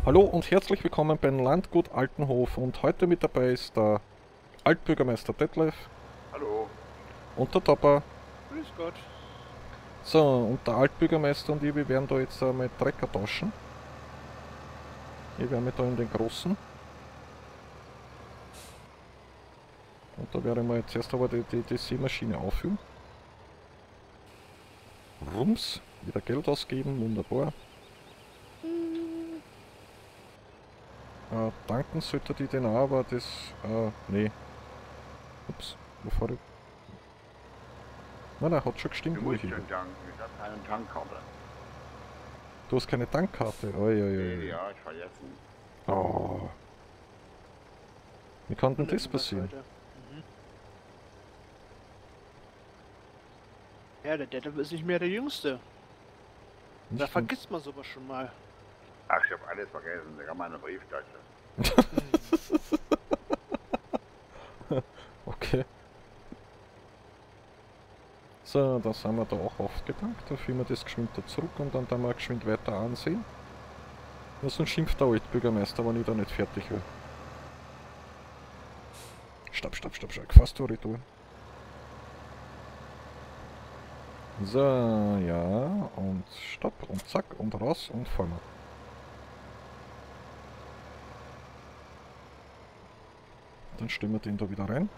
Hallo und herzlich willkommen beim Landgut Altenhof und heute mit dabei ist der Altbürgermeister Detlef Hallo. und der Topper. Grüß Gott. So, und der Altbürgermeister und ich, wir werden da jetzt einmal Trecker tauschen. Ich werde da in den großen. Und da werde ich mal jetzt erst aber die Sämaschine auffüllen. Rums, wieder Geld ausgeben, wunderbar. Danken sollte die den auch, aber das, nee. Ups, wo fahre ich? Nein, hat schon gestimmt, Du wo ich musst hin. schon tanken. Ich habe keine Tankkarte. Du hast keine Tankkarte. Oi, oi, oi. Ja, ich vergessen. Oh. Wie kann denn das passieren? Ja, der Detlef ist nicht mehr der Jüngste. Da Nicht vergisst man sowas schon mal. Ach, ich habe alles vergessen. Da kann meine Brieftasche. Okay. So, da sind wir da auch aufgetankt. Da führen wir das geschwind da zurück und dann wir geschwind weiter ansehen. Ja, sonst schimpft der Altbürgermeister, wenn ich da nicht fertig will. Stopp, stopp, stopp, stopp. Fast die Retour. So, ja, und stopp und zack und raus und fahren wir. Dann stellen wir den da wieder rein.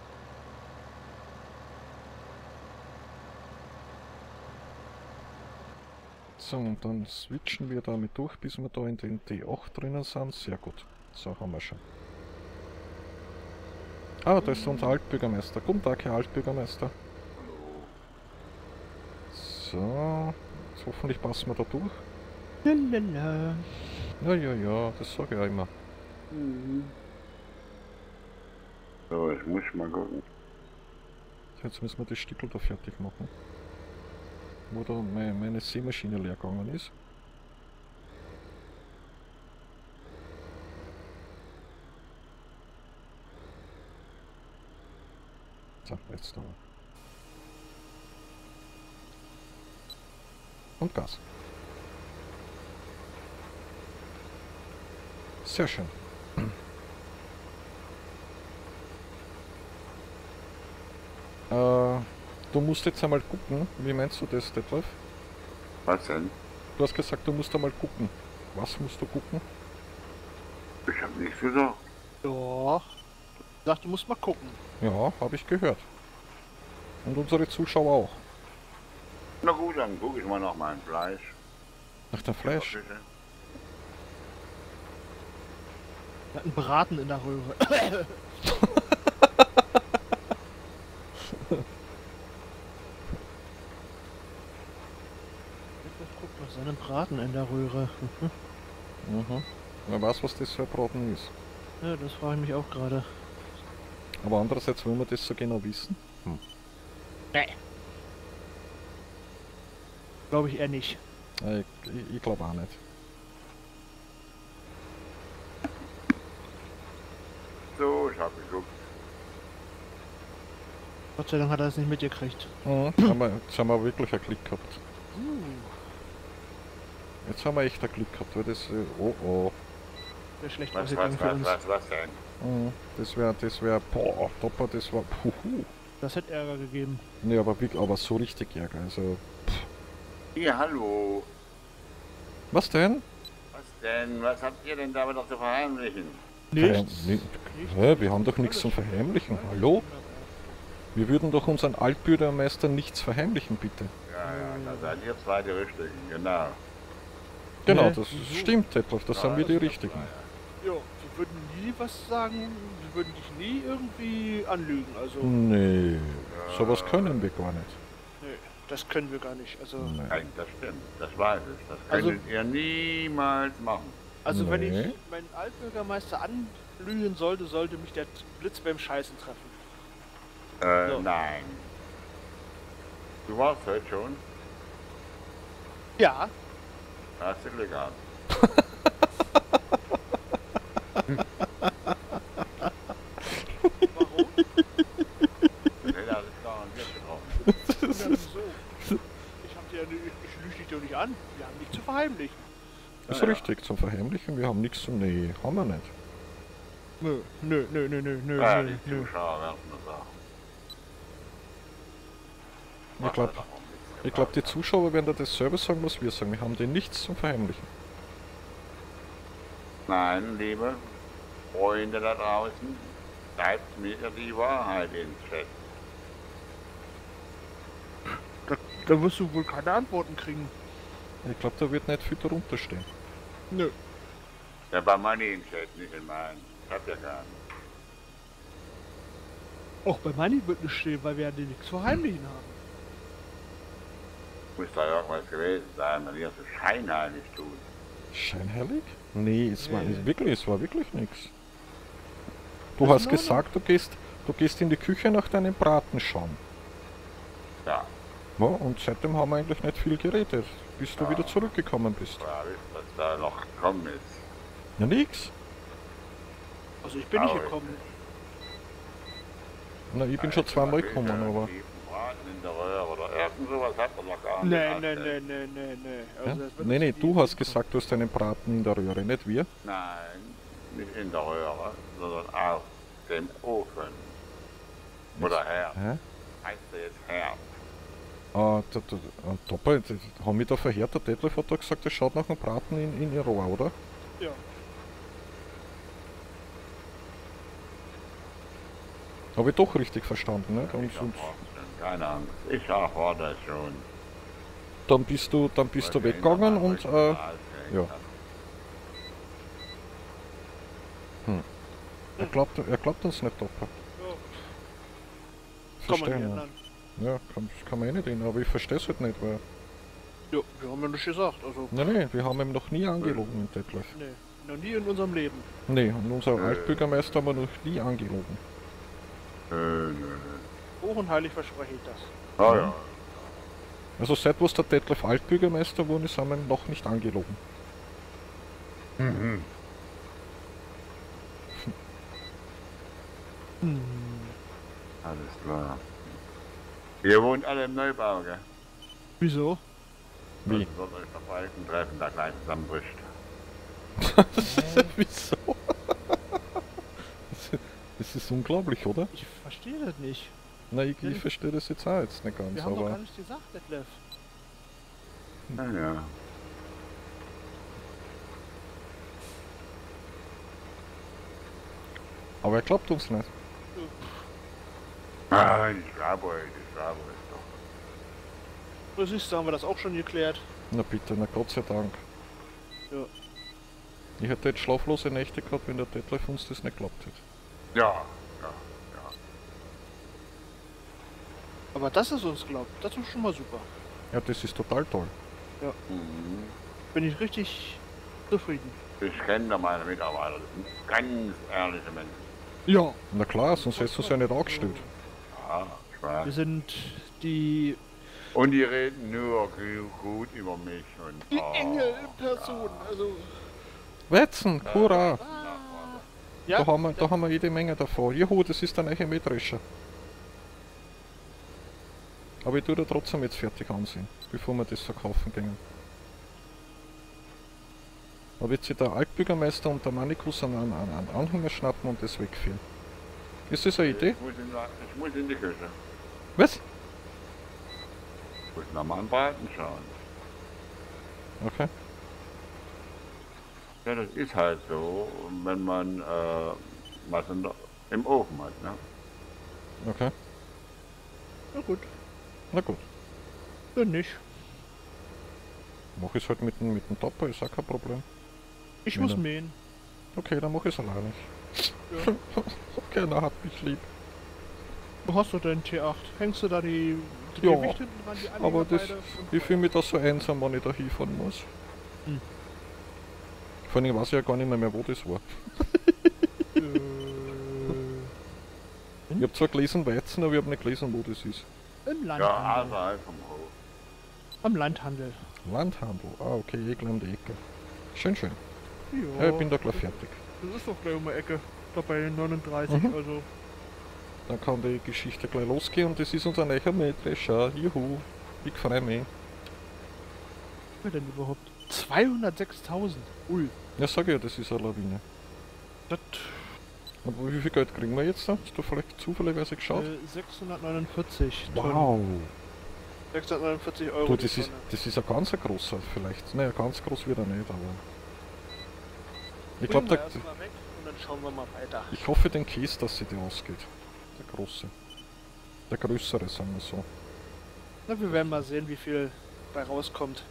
So, und dann switchen wir damit durch, bis wir da in den D8 drinnen sind. Sehr gut. So, haben wir schon. Ah, da ist unser Altbürgermeister. Guten Tag, Herr Altbürgermeister. So, jetzt hoffentlich passen wir da durch. Lalala. Ja, ja, ja, das sage ich auch immer. So, ich muss mal gucken. So, jetzt müssen wir das Stickel da fertig machen. Wo da meine Sämaschine leer gegangen ist. So, jetzt da. Und Gas. Sehr schön. Du musst jetzt einmal gucken. Wie meinst du das, Detlef? Was denn? Du hast gesagt, du musst einmal gucken. Was musst du gucken? Ich habe nichts gesagt. Doch. Sag, du musst mal gucken. Ja, habe ich gehört. Und unsere Zuschauer auch. Na gut, dann gucke ich mal nach meinem Fleisch. Nach dem Fleisch. Bitte. Er hat einen Braten in der Röhre. Guck nach seinem Braten in der Röhre. Mhm. Wer weiß, was das für ein Braten ist. Ja, das frage ich mich auch gerade. Aber andererseits will man das so genau wissen. Nee. Glaube ich eher nicht. Ich glaube auch nicht. So, ich habe geguckt. Gott sei Dank hat er das nicht mitgekriegt. Jetzt haben wir wirklich ein Glück gehabt. Jetzt haben wir echt ein Glück gehabt, weil das... oh oh. Wäre schlecht Was ausgegangen für uns. denn? Das wär... Boah, Topper, das war... Puhu. Das hätte Ärger gegeben. Ne, aber so richtig Ärger, also... Ja, hallo. Was denn? Was denn? Was habt ihr denn damit noch zu verheimlichen? Nichts. Hä, wir haben doch nichts zum Verheimlichen. Hallo? Wir würden doch unseren Altbürgermeister nichts verheimlichen, bitte. Ja, da seid ihr zwei die Richtigen, genau. Genau, Hä? das Wieso? stimmt, Detlef, das sind wir die Richtigen. Ja, die würden nie was sagen, die würden dich nie irgendwie anlügen, also... Nee, sowas können wir gar nicht. Nee, das können wir gar nicht, also... Nee. Nein, das stimmt. Das weiß ich. Das Also- könntet ihr niemals machen. Also wenn Nee. ich meinen Altbürgermeister anlügen sollte, sollte mich der Blitz beim Scheißen treffen. So. Nein. Du warst heute schon. Ja, Hast du Glück gehabt. warum? Das hätte alles garantiert getroffen. Ja, wieso? Ich lüge dich doch nicht an, wir haben nichts zu verheimlichen. Das ist Ja, ja. richtig, zum Verheimlichen, wir haben nichts zum... Nee, haben wir nicht. Nö, nö, nö, nö, nö, nö, Ja, nö, die nö. Zuschauer werden das sagen. Ich glaube, die Zuschauer werden da dasselbe sagen, was wir sagen. Wir haben denen nichts zum Verheimlichen. Nein, liebe Freunde da draußen, schreibt mir die Wahrheit ins Chat. Da wirst du wohl keine Antworten kriegen. Ich glaube, da wird nicht viel darunter stehen. Nö. Ja, bei Money im Chat, nicht in meinen. Ich hab ja gar nicht. Auch bei Money wird nicht stehen, weil wir ja nichts zu verheimlichen haben. Muss da irgendwas gewesen sein, wenn ihr so scheinheilig tut. Scheinheilig? Nee, es war Nee. es war wirklich nichts. Du Das hast ist in gesagt, du gehst in die Küche nach deinem Braten schauen. Ja, Ja, und seitdem haben wir eigentlich nicht viel geredet, bis du Ja. wieder zurückgekommen bist. ja, wisst, was da noch gekommen ist. Ja, nix. Also ich bin nicht Traurig. gekommen. Na, ich bin schon zweimal gekommen, aber... Braten in der Röhre oder irgend sowas hat er noch gar nicht. Nee, nee, nee, nee, nee, nee. Ja? Also das wird Nee, nee, nicht du die- hast gesagt, du hast einen Braten in der Röhre, nicht wir. Nein, nicht in der Röhre, sondern auf dem Ofen. Oder Herd. Hä? Heißt der jetzt Herd? Doppelt, haben wir da verhört, der Detlef hat da gesagt, das schaut nach einem Braten in ihr Rohr, oder? Ja. Habe ich doch richtig verstanden, nicht? Und, Ich erwarte schon, keine Angst. Ich erwarte schon. dann bist du weggegangen und ja. Er glaubt uns nicht doppelt. Kann man Verstehe nicht nicht. ändern. Ja, kann man eh nicht hin, aber ich verstehe es halt nicht, weil... Ja, wir haben ja nichts gesagt. Also, Nee, wir haben ihm noch nie angelogen, den Detlef. nee, noch nie in unserem Leben. Nee, und unser Altbürgermeister haben wir noch nie angelogen. Hoch und heilig verspreche ich das. Oh ja. Also seit was der Detlef Altbürgermeister wurde, ist, haben wir ihn noch nicht angelogen. Alles klar. Ihr wohnt alle im Neubau, gell? Wieso? Wie? Also sollt euch auf Balken treffen, da gleich zusammenbricht. Wieso? Das ist unglaublich, oder? Ich verstehe das nicht. Na, ich verstehe das jetzt auch jetzt nicht ganz, Wir haben doch gar aber... nicht gesagt, Detlef. Ja. Aber er glaubt uns nicht. Nein, ich glaube euch doch. Du siehst, da haben wir das auch schon geklärt. Na bitte, na Gott sei Dank. Ja. Ich hätte jetzt schlaflose Nächte gehabt, wenn der Detlef uns das nicht glaubt hätte. Ja, Aber das ist uns glaubt, das ist schon mal super. Ja, das ist total toll. Mhm. Bin ich richtig zufrieden. Ich kenne da meine Mitarbeiter, das sind ganz ehrliche Menschen. Ja. Na klar, sonst hättest du es ja nicht angestellt. Ja, ich weiß. Wir sind die Und die reden nur gut über mich und... Engel in Person. Also. Wetzen, hurra! Ja, Da haben wir jede Menge davon. Juhu, das ist der neue Mähdrescher. Aber ich tue da trotzdem jetzt fertig ansehen, bevor wir das verkaufen gehen. Da wird sich der Altbürgermeister und der Manikus einen Anhänger schnappen und das wegführen. Ist das eine Idee? Ich muss in die Küche. Was? Ich muss nach meinem Braten schauen. Okay. Ja, das ist halt so, wenn man was im Ofen hat, ne? Okay. na gut. Na gut. Wenn nicht. Mach ich es halt mit dem Topper, ist auch kein Problem. Ich Wenn muss dann- mähen. Okay, dann mach ich es alleine. Ja. Okay, na hat mich lieb. Du hast doch deinen T8. Hängst du da die Ja, Gewicht hinten dran, die Aber Anhänger das, beide? ich fühle mich da so einsam, wenn ich da hinfahren muss. Hm. Vor allem weiß ich ja gar nicht mehr, wo das war. Ich habe zwar gelesen Weizen, aber ich habe nicht gelesen, wo das ist. Im Ja, Landhandel. außerhalb vom Hof. Am Landhandel. Landhandel. Ah, okay, eh gleich um die Ecke. Schön, schön. Ja, Ja, ich bin da gleich fertig. Das ist doch gleich um die Ecke. Da bei 39, Mhm. also. Dann kann die Geschichte gleich losgehen und das ist unser neuer Mähdrescher. Juhu. Ich freue mich. Wer denn überhaupt? 2 206.000. Ui. Ja, sag ich ja, das ist eine Lawine. Das Und wie viel Geld kriegen wir jetzt da? Hast du vielleicht zufälligerweise geschaut? 649 Tonnen. Wow! 649 Euro. Du, die Tonne. das ist ein ganz großer vielleicht. Naja, ganz groß wird er nicht, aber... Ich Bringen glaube, wir da... erstmal weg und dann schauen wir mal weiter. Ich hoffe den Käse, dass sie dir ausgeht. Der große. Der größere, sagen wir so. Na, wir werden mal sehen, wie viel bei rauskommt.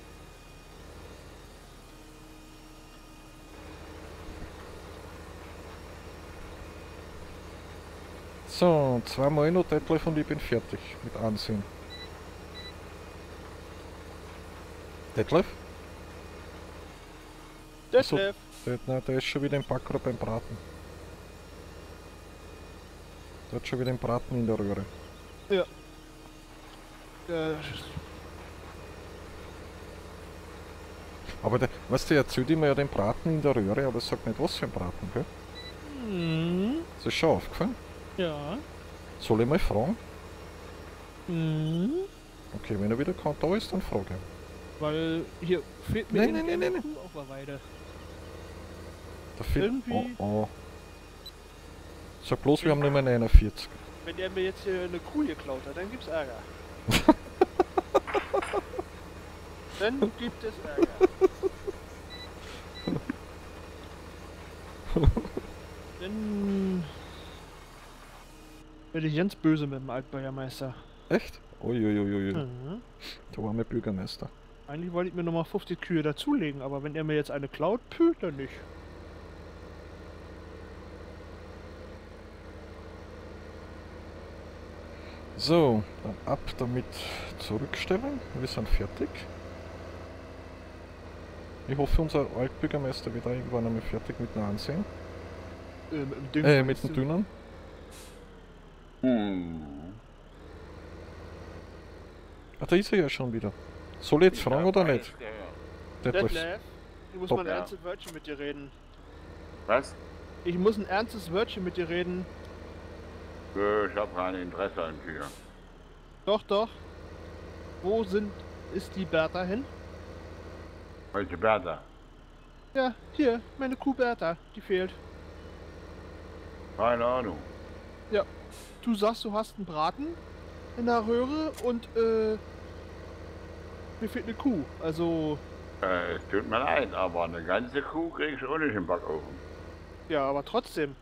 So, zweimal noch Detlef und ich bin fertig mit Ansehen. Detlef? Achso. Detlef, Nein, der ist schon wieder im Backer beim Braten. Der hat schon wieder den Braten in der Röhre. Aber der, weißt du, er erzählt immer ja den Braten in der Röhre, aber er sagt nicht, was für ein Braten, gell? Ist das schon aufgefallen? ja. Soll ich mal fragen? Okay, wenn er wieder da ist, dann frage ich. Weil hier fehlt mir Nein, nein, nein. Kuh auf der Weide. Da fehlt... Irgendwie- Oh. Sag bloß, wir haben nur mehr 49. Wenn der mir jetzt hier eine Kuh geklaut hat, dann gibt's Ärger. Dann gibt es Ärger. Dann werde ich ganz böse mit dem Altbürgermeister. Echt? Uiuiuiui. Mhm. Der arme Bürgermeister. Eigentlich wollte ich mir nochmal 50 Kühe dazulegen, aber wenn er mir jetzt eine klaut, dann nicht. So, dann ab damit zurückstellen. Wir sind fertig. Ich hoffe, unser Altbürgermeister wird auch irgendwann einmal fertig mit dem Ansehen. Mit dem Dünnen. Ah, da ist er ja schon wieder. Soll ich jetzt fragen oder nicht? Detlef. Detlef, ich muss Top. mal ein ernstes Wörtchen mit dir reden. Was? Ich muss ein ernstes Wörtchen mit dir reden. Ich habe kein Interesse an Kühen. Doch, doch. Wo ist die Bertha hin? Welche Bertha? Ja, hier, meine Kuh Bertha, die fehlt. Keine Ahnung. Du sagst, du hast einen Braten in der Röhre und mir fehlt eine Kuh. Also, Es tut mir leid, aber eine ganze Kuh kriegst du auch nicht im Backofen. ja, aber trotzdem.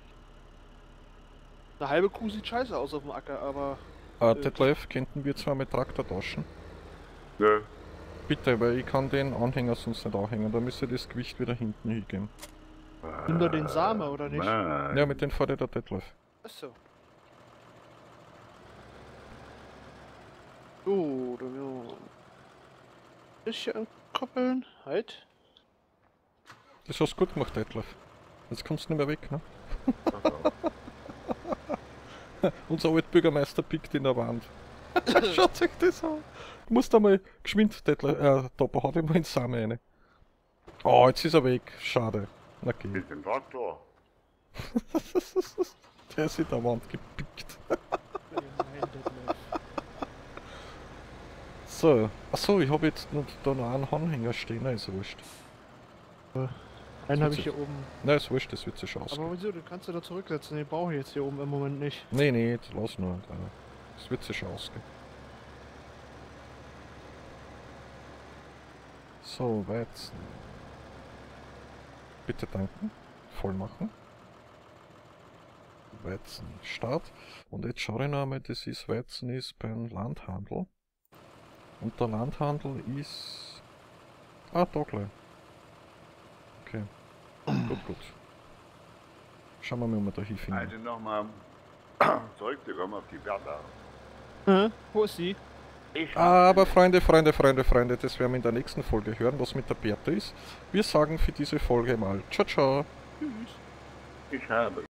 Eine halbe Kuh sieht scheiße aus auf dem Acker, aber Detlef, könnten wir zwar mit Traktor tauschen? Nö. Bitte, weil ich kann den Anhänger sonst nicht anhängen. Da müsste das Gewicht wieder hinten hingehen. nimm doch den Samen, oder nicht? Mann. Ja, mit dem fährt der Detlef. Achso. So, dann bisschen ankoppeln. Halt. Das hast du gut gemacht, Detlef. Jetzt kommst du nicht mehr weg, ne? Unser Altbürgermeister pickt in der Wand. Schaut euch das an. Du musst einmal geschwind, Detlef, Topper, hau dir mal ins Samen rein. Oh, jetzt ist er weg. Schade. Na geh. Mit dem Traktor. Der ist in der Wand gepickt. So. Achso, ich habe jetzt da noch einen Anhänger stehen. Nein, ist wurscht. Einen habe ich hier oben. Nein, ist wurscht, das wird sich Aber ausgehen. wieso, den kannst du da zurücksetzen. Den brauche ich jetzt hier oben im Moment nicht. Nee, nee, lass nur. Das wird sich ausgehen. So, Weizen. Bitte danken. Voll machen. Weizen Start. Und jetzt schaue ich noch einmal, das ist Weizen ist beim Landhandel. Und der Landhandel ist... Ah, da gleich. Okay. Gut. Schauen wir mal, ob wir da hinfinden. Also nochmal zurückzukommen auf die Bertha. Wo ist sie? Aber Freunde, das werden wir in der nächsten Folge hören, was mit der Bertha ist. Wir sagen für diese Folge mal ciao, ciao. Tschüss. Ich habe